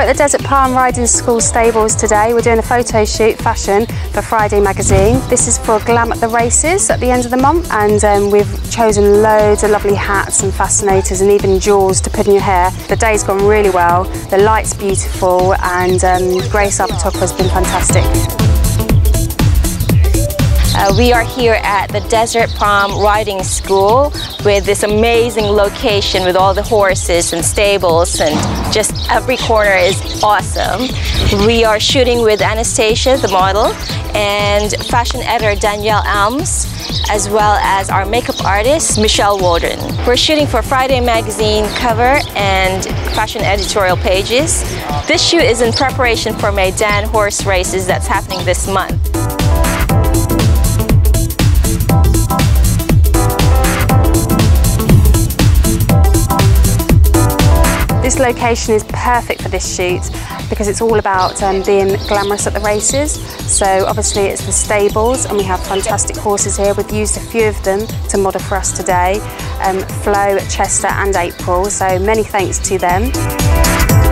at the Desert Palm Riding School stables today. We're doing a photo shoot fashion for Friday magazine. This is for Glam at the Races at the end of the month, and we've chosen loads of lovely hats and fascinators and even jewels to put in your hair. The day's gone really well, the light's beautiful, and Grace, our photographer, has been fantastic. We are here at the Desert Palm Riding School with this amazing location with all the horses and stables, and just every corner is awesome. We are shooting with Anastasia, the model, and fashion editor Danielle Elms, as well as our makeup artist Michelle Waldron. We're shooting for Friday magazine cover and fashion editorial pages. This shoot is in preparation for Meydan horse races that's happening this month. This location is perfect for this shoot because it's all about being glamorous at the races. So obviously it's the stables, and we have fantastic horses here. We've used a few of them to model for us today, Flo, Chester and April, so many thanks to them.